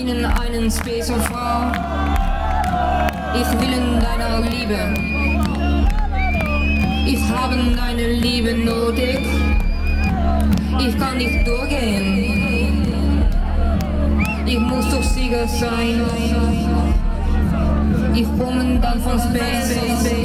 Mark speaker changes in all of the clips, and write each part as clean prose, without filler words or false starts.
Speaker 1: einen Spacer Frau. Ich will in deiner Liebe. Ich habe deine Liebe nötig. Ich kann nicht durchgehen. Ich muss doch Sieger sein. Ich komme dann von Space.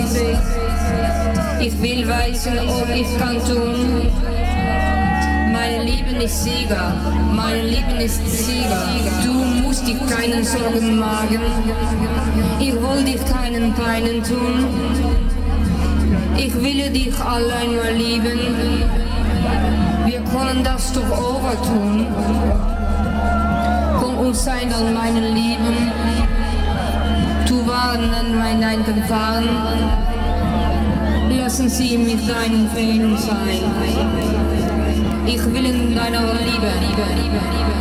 Speaker 1: Ich will wissen, ob ich kann tun. Meine Liebe ist Sieger, meine Liebe ist Sieger. Du musst dir keine Sorgen machen. Ich will dich keinen Peinen tun. Ich will dich allein nur lieben. Wir können das doch overtun. Komm uns sein an meine Lieben. Du waren an mein Einken fahren. Lassen Sie mit deinen Fäden sein. Ich will in deiner Liebe.